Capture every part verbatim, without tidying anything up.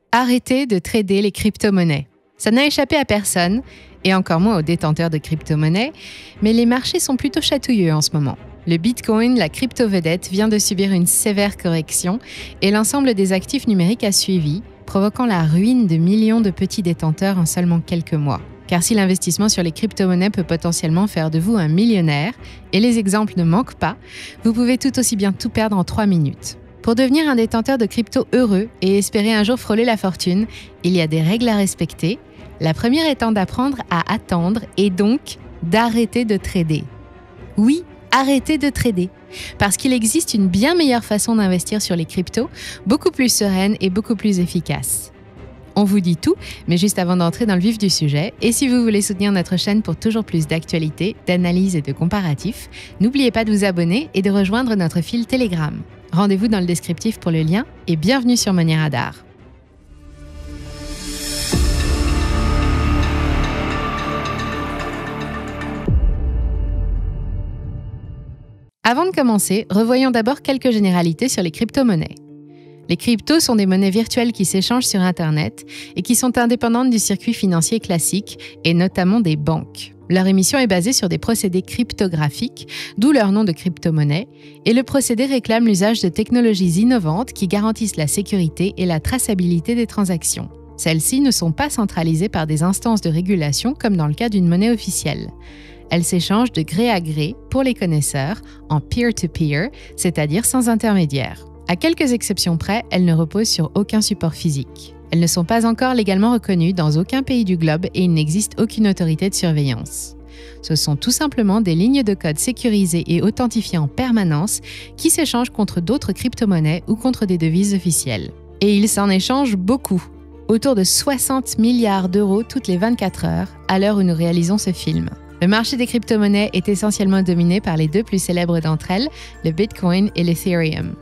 Arrêtez de trader les crypto-monnaies. Ça n'a échappé à personne, et encore moins aux détenteurs de crypto-monnaies, mais les marchés sont plutôt chatouilleux en ce moment. Le Bitcoin, la crypto-vedette, vient de subir une sévère correction et l'ensemble des actifs numériques a suivi, provoquant la ruine de millions de petits détenteurs en seulement quelques mois. Car si l'investissement sur les crypto-monnaies peut potentiellement faire de vous un millionnaire, et les exemples ne manquent pas, vous pouvez tout aussi bien tout perdre en trois minutes. Pour devenir un détenteur de crypto heureux et espérer un jour frôler la fortune, il y a des règles à respecter. La première étant d'apprendre à attendre et donc d'arrêter de trader. Oui, arrêtez de trader. Parce qu'il existe une bien meilleure façon d'investir sur les cryptos, beaucoup plus sereine et beaucoup plus efficace. On vous dit tout, mais juste avant d'entrer dans le vif du sujet, et si vous voulez soutenir notre chaîne pour toujours plus d'actualités, d'analyses et de comparatifs, n'oubliez pas de vous abonner et de rejoindre notre fil Telegram. Rendez-vous dans le descriptif pour le lien et bienvenue sur Money Radar. Avant de commencer, revoyons d'abord quelques généralités sur les crypto-monnaies. Les cryptos sont des monnaies virtuelles qui s'échangent sur Internet et qui sont indépendantes du circuit financier classique et notamment des banques. Leur émission est basée sur des procédés cryptographiques, d'où leur nom de crypto-monnaie, et le procédé réclame l'usage de technologies innovantes qui garantissent la sécurité et la traçabilité des transactions. Celles-ci ne sont pas centralisées par des instances de régulation comme dans le cas d'une monnaie officielle. Elles s'échangent de gré à gré, pour les connaisseurs, en peer-to-peer, c'est-à-dire sans intermédiaire. À quelques exceptions près, elles ne reposent sur aucun support physique. Elles ne sont pas encore légalement reconnues dans aucun pays du globe et il n'existe aucune autorité de surveillance. Ce sont tout simplement des lignes de code sécurisées et authentifiées en permanence qui s'échangent contre d'autres crypto-monnaies ou contre des devises officielles. Et ils s'en échangent beaucoup, autour de soixante milliards d'euros toutes les vingt-quatre heures, à l'heure où nous réalisons ce film. Le marché des crypto-monnaies est essentiellement dominé par les deux plus célèbres d'entre elles, le Bitcoin et l'Ethereum.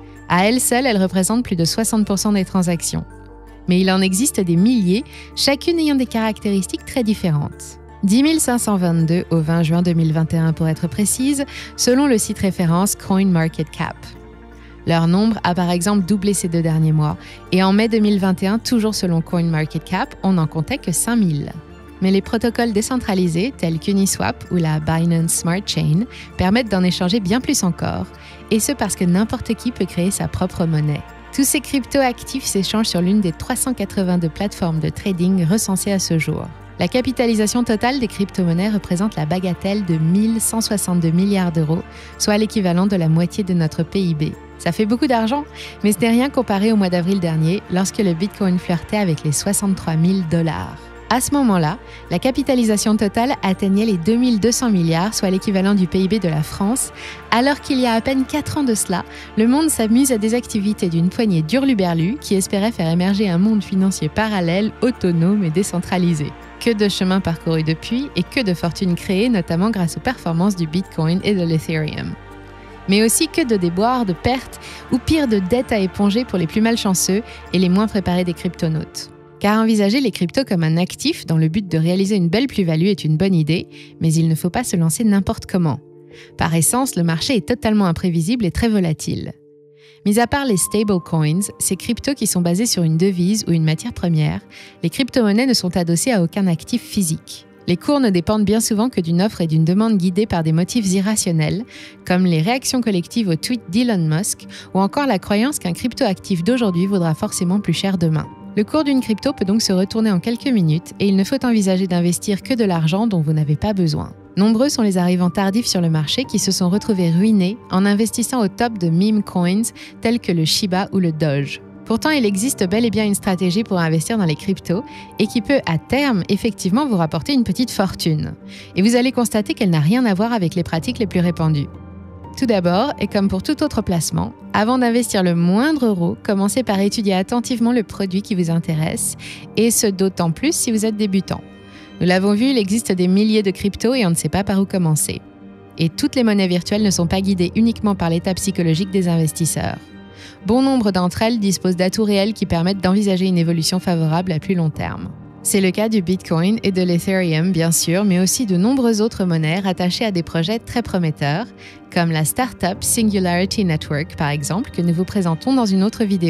À elles seules, elles représentent plus de soixante pour cent des transactions. Mais il en existe des milliers, chacune ayant des caractéristiques très différentes. dix mille cinq cent vingt-deux au vingt juin deux mille vingt et un pour être précise, selon le site référence CoinMarketCap. Leur nombre a par exemple doublé ces deux derniers mois, et en mai deux mille vingt et un, toujours selon CoinMarketCap, on n'en comptait que cinq mille. Mais les protocoles décentralisés, tels qu'Uniswap ou la Binance Smart Chain, permettent d'en échanger bien plus encore, et ce parce que n'importe qui peut créer sa propre monnaie. Tous ces crypto-actifs s'échangent sur l'une des trois cent quatre-vingt-deux plateformes de trading recensées à ce jour. La capitalisation totale des crypto-monnaies représente la bagatelle de mille cent soixante-deux milliards d'euros, soit l'équivalent de la moitié de notre P I B. Ça fait beaucoup d'argent, mais ce n'est rien comparé au mois d'avril dernier, lorsque le Bitcoin flirtait avec les soixante-trois mille dollars. À ce moment-là, la capitalisation totale atteignait les deux mille deux cents milliards, soit l'équivalent du P I B de la France, alors qu'il y a à peine quatre ans de cela, le monde s'amuse à des activités d'une poignée d'hurluberlus qui espéraient faire émerger un monde financier parallèle, autonome et décentralisé. Que de chemins parcourus depuis et que de fortunes créées, notamment grâce aux performances du Bitcoin et de l'Ethereum. Mais aussi que de déboires, de pertes ou pire de dettes à éponger pour les plus malchanceux et les moins préparés des cryptonautes. Car envisager les cryptos comme un actif dans le but de réaliser une belle plus-value est une bonne idée, mais il ne faut pas se lancer n'importe comment. Par essence, le marché est totalement imprévisible et très volatile. Mis à part les stablecoins, ces cryptos qui sont basés sur une devise ou une matière première, les crypto-monnaies ne sont adossées à aucun actif physique. Les cours ne dépendent bien souvent que d'une offre et d'une demande guidée par des motifs irrationnels, comme les réactions collectives aux tweets d'Elon Musk ou encore la croyance qu'un crypto-actif d'aujourd'hui vaudra forcément plus cher demain. Le cours d'une crypto peut donc se retourner en quelques minutes et il ne faut envisager d'investir que de l'argent dont vous n'avez pas besoin. Nombreux sont les arrivants tardifs sur le marché qui se sont retrouvés ruinés en investissant au top de meme coins tels que le Shiba ou le Doge. Pourtant, il existe bel et bien une stratégie pour investir dans les cryptos et qui peut, à terme, effectivement vous rapporter une petite fortune. Et vous allez constater qu'elle n'a rien à voir avec les pratiques les plus répandues. Tout d'abord, et comme pour tout autre placement, avant d'investir le moindre euro, commencez par étudier attentivement le produit qui vous intéresse, et ce d'autant plus si vous êtes débutant. Nous l'avons vu, il existe des milliers de cryptos et on ne sait pas par où commencer. Et toutes les monnaies virtuelles ne sont pas guidées uniquement par l'état psychologique des investisseurs. Bon nombre d'entre elles disposent d'atouts réels qui permettent d'envisager une évolution favorable à plus long terme. C'est le cas du Bitcoin et de l'Ethereum, bien sûr, mais aussi de nombreuses autres monnaies rattachées à des projets très prometteurs, comme la start-up Singularity Network, par exemple, que nous vous présentons dans une autre vidéo.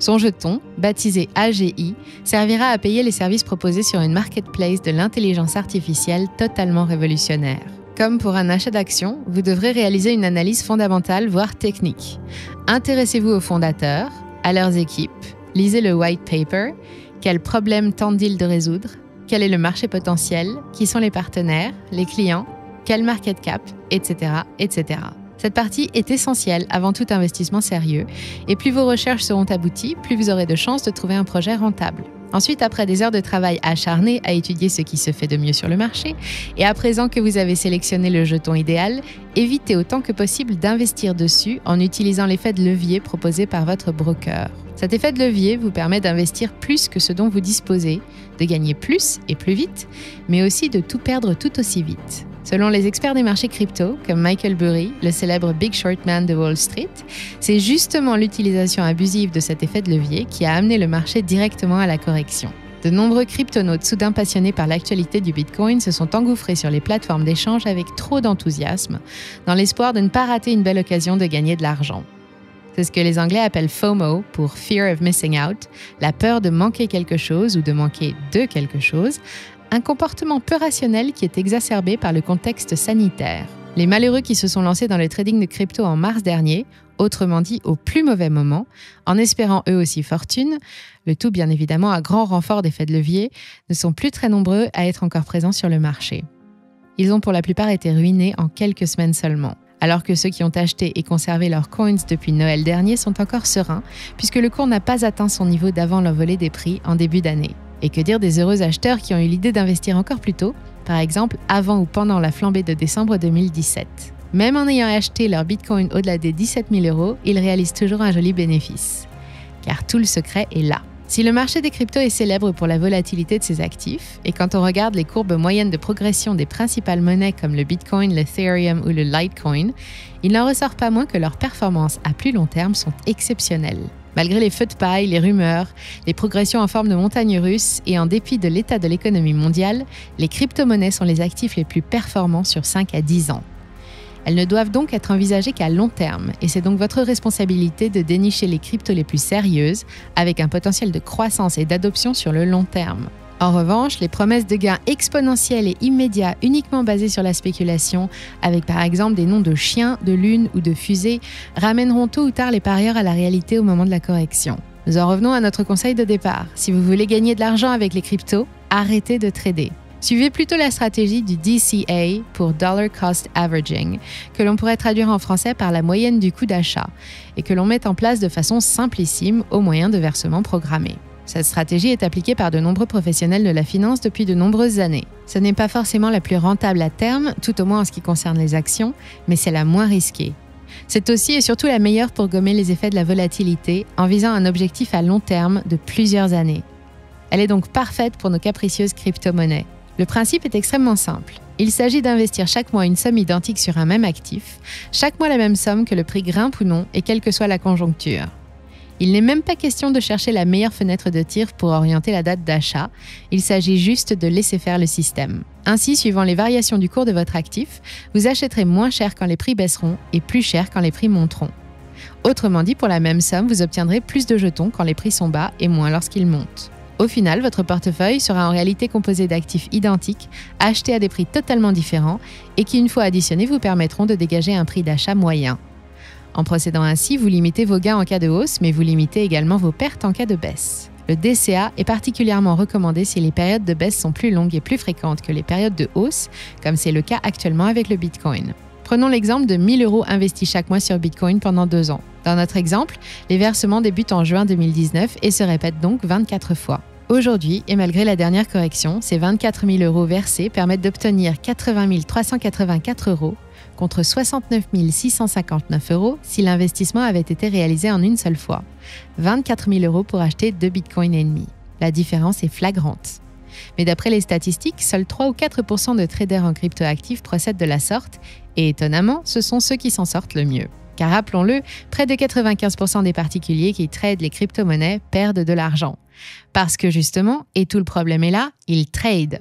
Son jeton, baptisé A G I, servira à payer les services proposés sur une marketplace de l'intelligence artificielle totalement révolutionnaire. Comme pour un achat d'actions, vous devrez réaliser une analyse fondamentale, voire technique. Intéressez-vous aux fondateurs, à leurs équipes, lisez le white paper, quels problèmes tentent-ils de résoudre, quel est le marché potentiel, qui sont les partenaires, les clients, quel market cap, et cetera, et cetera. Cette partie est essentielle avant tout investissement sérieux, et plus vos recherches seront abouties, plus vous aurez de chances de trouver un projet rentable. Ensuite, après des heures de travail acharné à étudier ce qui se fait de mieux sur le marché, et à présent que vous avez sélectionné le jeton idéal, évitez autant que possible d'investir dessus en utilisant l'effet de levier proposé par votre broker. Cet effet de levier vous permet d'investir plus que ce dont vous disposez, de gagner plus et plus vite, mais aussi de tout perdre tout aussi vite. Selon les experts des marchés crypto, comme Michael Burry, le célèbre Big Short Man de Wall Street, c'est justement l'utilisation abusive de cet effet de levier qui a amené le marché directement à la correction. De nombreux cryptonautes soudain passionnés par l'actualité du Bitcoin se sont engouffrés sur les plateformes d'échange avec trop d'enthousiasme, dans l'espoir de ne pas rater une belle occasion de gagner de l'argent. C'est ce que les Anglais appellent FOMO, pour Fear of Missing Out, la peur de manquer quelque chose ou de manquer de quelque chose, un comportement peu rationnel qui est exacerbé par le contexte sanitaire. Les malheureux qui se sont lancés dans le trading de crypto en mars dernier, autrement dit au plus mauvais moment, en espérant eux aussi fortune, le tout bien évidemment à grand renfort d'effets de levier, ne sont plus très nombreux à être encore présents sur le marché. Ils ont pour la plupart été ruinés en quelques semaines seulement. Alors que ceux qui ont acheté et conservé leurs coins depuis Noël dernier sont encore sereins, puisque le cours n'a pas atteint son niveau d'avant l'envolée des prix en début d'année. Et que dire des heureux acheteurs qui ont eu l'idée d'investir encore plus tôt, par exemple avant ou pendant la flambée de décembre deux mille dix-sept. Même en ayant acheté leur Bitcoin au-delà des dix-sept mille euros, ils réalisent toujours un joli bénéfice. Car tout le secret est là. Si le marché des cryptos est célèbre pour la volatilité de ses actifs, et quand on regarde les courbes moyennes de progression des principales monnaies comme le Bitcoin, l'Ethereum ou le Litecoin, il n'en ressort pas moins que leurs performances à plus long terme sont exceptionnelles. Malgré les feux de paille, les rumeurs, les progressions en forme de montagne russe et en dépit de l'état de l'économie mondiale, les crypto-monnaies sont les actifs les plus performants sur cinq à dix ans. Elles ne doivent donc être envisagées qu'à long terme et c'est donc votre responsabilité de dénicher les cryptos les plus sérieuses avec un potentiel de croissance et d'adoption sur le long terme. En revanche, les promesses de gains exponentiels et immédiats uniquement basées sur la spéculation, avec par exemple des noms de chiens, de lune ou de fusées, ramèneront tôt ou tard les parieurs à la réalité au moment de la correction. Nous en revenons à notre conseil de départ. Si vous voulez gagner de l'argent avec les cryptos, arrêtez de trader. Suivez plutôt la stratégie du D C A pour Dollar Cost Averaging, que l'on pourrait traduire en français par la moyenne du coût d'achat, et que l'on met en place de façon simplissime au moyen de versements programmés. Cette stratégie est appliquée par de nombreux professionnels de la finance depuis de nombreuses années. Ce n'est pas forcément la plus rentable à terme, tout au moins en ce qui concerne les actions, mais c'est la moins risquée. C'est aussi et surtout la meilleure pour gommer les effets de la volatilité en visant un objectif à long terme de plusieurs années. Elle est donc parfaite pour nos capricieuses crypto-monnaies. Le principe est extrêmement simple. Il s'agit d'investir chaque mois une somme identique sur un même actif, chaque mois la même somme que le prix grimpe ou non et quelle que soit la conjoncture. Il n'est même pas question de chercher la meilleure fenêtre de tir pour orienter la date d'achat, il s'agit juste de laisser faire le système. Ainsi, suivant les variations du cours de votre actif, vous achèterez moins cher quand les prix baisseront et plus cher quand les prix monteront. Autrement dit, pour la même somme, vous obtiendrez plus de jetons quand les prix sont bas et moins lorsqu'ils montent. Au final, votre portefeuille sera en réalité composé d'actifs identiques, achetés à des prix totalement différents et qui, une fois additionnés, vous permettront de dégager un prix d'achat moyen. En procédant ainsi, vous limitez vos gains en cas de hausse, mais vous limitez également vos pertes en cas de baisse. Le D C A est particulièrement recommandé si les périodes de baisse sont plus longues et plus fréquentes que les périodes de hausse, comme c'est le cas actuellement avec le Bitcoin. Prenons l'exemple de mille euros investis chaque mois sur Bitcoin pendant deux ans. Dans notre exemple, les versements débutent en juin deux mille dix-neuf et se répètent donc vingt-quatre fois. Aujourd'hui, et malgré la dernière correction, ces vingt-quatre mille euros versés permettent d'obtenir quatre-vingt mille trois cent quatre-vingt-quatre euros contre soixante-neuf mille six cent cinquante-neuf euros si l'investissement avait été réalisé en une seule fois. vingt-quatre mille euros pour acheter deux bitcoins et demi. La différence est flagrante. Mais d'après les statistiques, seuls trois ou quatre pour cent de traders en cryptoactifs procèdent de la sorte et étonnamment, ce sont ceux qui s'en sortent le mieux. Car rappelons-le, près de quatre-vingt-quinze pour cent des particuliers qui tradent les crypto-monnaies perdent de l'argent. Parce que justement, et tout le problème est là, ils tradent.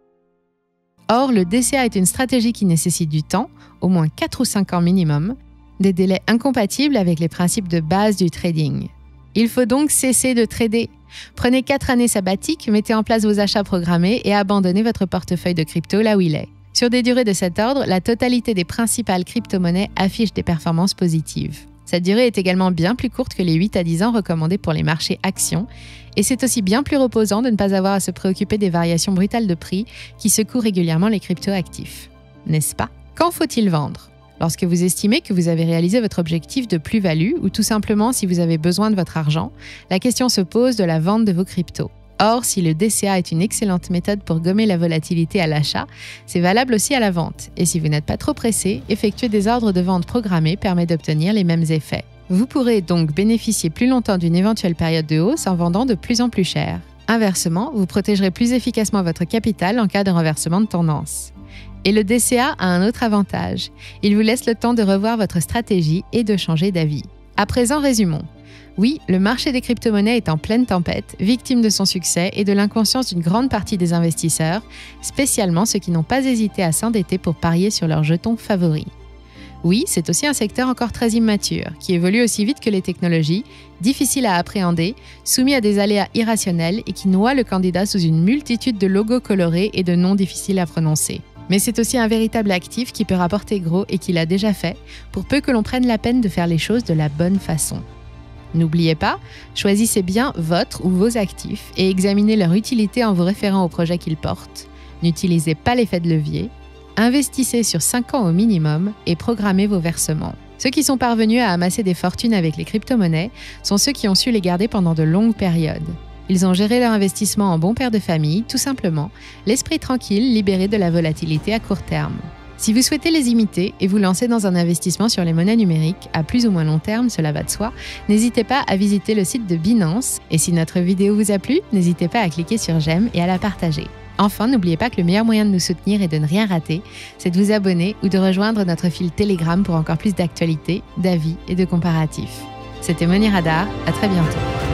Or, le D C A est une stratégie qui nécessite du temps, au moins quatre ou cinq ans minimum, des délais incompatibles avec les principes de base du trading. Il faut donc cesser de trader. Prenez quatre années sabbatiques, mettez en place vos achats programmés et abandonnez votre portefeuille de crypto là où il est. Sur des durées de cet ordre, la totalité des principales crypto-monnaies affiche des performances positives. Cette durée est également bien plus courte que les huit à dix ans recommandés pour les marchés actions, et c'est aussi bien plus reposant de ne pas avoir à se préoccuper des variations brutales de prix qui secouent régulièrement les crypto-actifs. N'est-ce pas? Quand faut-il vendre? Lorsque vous estimez que vous avez réalisé votre objectif de plus-value ou tout simplement si vous avez besoin de votre argent, la question se pose de la vente de vos cryptos. Or, si le D C A est une excellente méthode pour gommer la volatilité à l'achat, c'est valable aussi à la vente. Et si vous n'êtes pas trop pressé, effectuer des ordres de vente programmés permet d'obtenir les mêmes effets. Vous pourrez donc bénéficier plus longtemps d'une éventuelle période de hausse en vendant de plus en plus cher. Inversement, vous protégerez plus efficacement votre capital en cas de renversement de tendance. Et le D C A a un autre avantage. Il vous laisse le temps de revoir votre stratégie et de changer d'avis. À présent, résumons. Oui, le marché des crypto-monnaies est en pleine tempête, victime de son succès et de l'inconscience d'une grande partie des investisseurs, spécialement ceux qui n'ont pas hésité à s'endetter pour parier sur leurs jetons favoris. Oui, c'est aussi un secteur encore très immature, qui évolue aussi vite que les technologies, difficile à appréhender, soumis à des aléas irrationnels et qui noie le candidat sous une multitude de logos colorés et de noms difficiles à prononcer. Mais c'est aussi un véritable actif qui peut rapporter gros et qui l'a déjà fait, pour peu que l'on prenne la peine de faire les choses de la bonne façon. N'oubliez pas, choisissez bien votre ou vos actifs et examinez leur utilité en vous référant au projet qu'ils portent. N'utilisez pas l'effet de levier. Investissez sur cinq ans au minimum et programmez vos versements. Ceux qui sont parvenus à amasser des fortunes avec les crypto-monnaies sont ceux qui ont su les garder pendant de longues périodes. Ils ont géré leur investissement en bon père de famille, tout simplement, l'esprit tranquille, libéré de la volatilité à court terme. Si vous souhaitez les imiter et vous lancer dans un investissement sur les monnaies numériques, à plus ou moins long terme, cela va de soi, n'hésitez pas à visiter le site de Binance. Et si notre vidéo vous a plu, n'hésitez pas à cliquer sur j'aime et à la partager. Enfin, n'oubliez pas que le meilleur moyen de nous soutenir et de ne rien rater, c'est de vous abonner ou de rejoindre notre fil Telegram pour encore plus d'actualités, d'avis et de comparatifs. C'était Money Radar, à très bientôt.